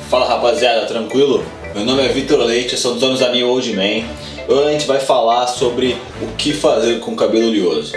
Fala rapaziada, tranquilo? Meu nome é Vitor Leite, eu sou dos donos da New Old Man. Hoje a gente vai falar sobre o que fazer com o cabelo oleoso.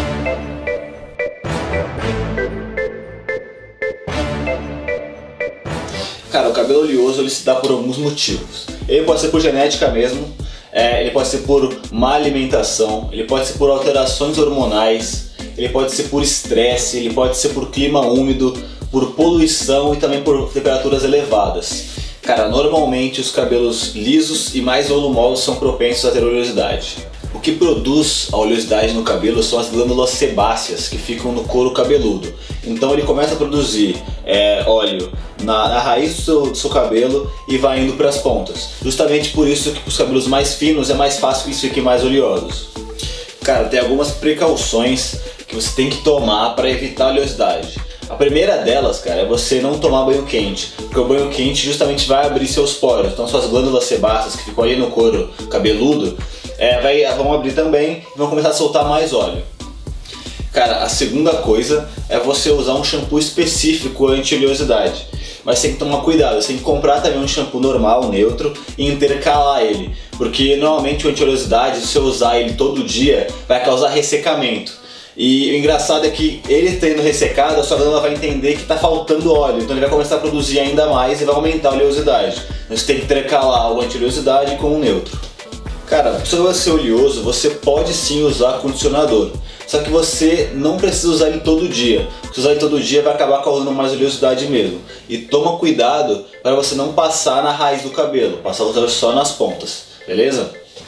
Cara, o cabelo oleoso ele se dá por alguns motivos. Ele pode ser por genética mesmo, ele pode ser por má alimentação, ele pode ser por alterações hormonais, ele pode ser por estresse, ele pode ser por clima úmido, por poluição e também por temperaturas elevadas. Cara, normalmente os cabelos lisos e mais volumosos são propensos a ter oleosidade. O que produz a oleosidade no cabelo são as glândulas sebáceas que ficam no couro cabeludo. Então ele começa a produzir óleo na raiz do seu cabelo e vai indo para as pontas. Justamente por isso que para os cabelos mais finos é mais fácil que eles fiquem mais oleosos. Cara, tem algumas precauções que você tem que tomar para evitar a oleosidade. A primeira delas, cara, é você não tomar banho quente, porque o banho quente justamente vai abrir seus poros. Então suas glândulas sebáceas que ficam ali no couro cabeludo vão abrir também e vão começar a soltar mais óleo. Cara, a segunda coisa é você usar um shampoo específico anti-oleosidade. Mas tem que tomar cuidado, você tem que comprar também um shampoo normal, neutro, e intercalar ele. Porque normalmente o anti-oleosidade, se você usar ele todo dia, vai causar ressecamento. E o engraçado é que ele tendo ressecado, a sua glândula vai entender que está faltando óleo, então ele vai começar a produzir ainda mais e vai aumentar a oleosidade. Então você tem que intercalar o anti-oleosidade com o neutro. Cara, se você ser oleoso, você pode sim usar condicionador, só que você não precisa usar ele todo dia. Se usar ele todo dia vai acabar causando mais oleosidade mesmo. E toma cuidado para você não passar na raiz do cabelo, passar só nas pontas, beleza?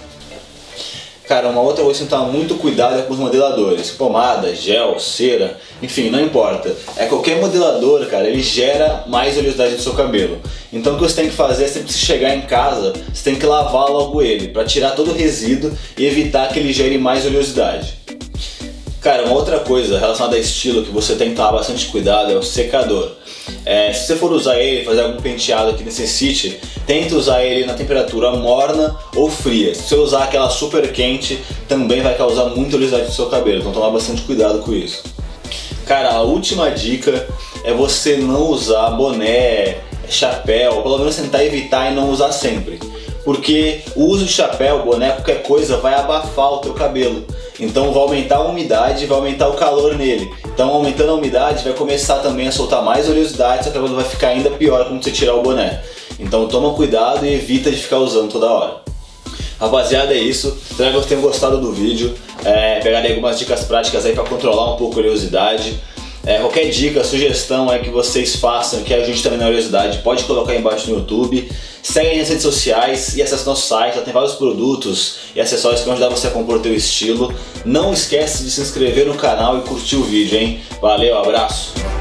Cara, uma outra coisa que tem que tomar muito cuidado é com os modeladores, pomada, gel, cera, enfim, não importa. Qualquer modelador, cara, ele gera mais oleosidade no seu cabelo. Então o que você tem que fazer é sempre que você chegar em casa, você tem que lavar logo ele, para tirar todo o resíduo e evitar que ele gere mais oleosidade. Cara, uma outra coisa relacionada a estilo que você tem que tomar bastante cuidado é o secador. Se você for usar ele, fazer algum penteado que necessite, tente usar ele na temperatura morna ou fria. Se você usar aquela super quente, também vai causar muita oleosidade no seu cabelo, então tomar bastante cuidado com isso. Cara, a última dica é você não usar boné, chapéu, pelo menos tentar evitar e não usar sempre. Porque o uso de chapéu, boné, qualquer coisa vai abafar o teu cabelo. Então vai aumentar a umidade, vai aumentar o calor nele. Então aumentando a umidade vai começar também a soltar mais oleosidade, seu cabelo vai ficar ainda pior quando você tirar o boné. Então toma cuidado e evita de ficar usando toda hora. Rapaziada, é isso. Espero que vocês tenham gostado do vídeo. Pegarei algumas dicas práticas aí para controlar um pouco a oleosidade. Qualquer dica, sugestão que vocês façam, que ajude também na oleosidade, pode colocar aí embaixo no YouTube. Segue nas redes sociais e acesse nosso site, lá tem vários produtos e acessórios que vão ajudar você a compor o teu estilo. Não esquece de se inscrever no canal e curtir o vídeo, hein? Valeu, abraço!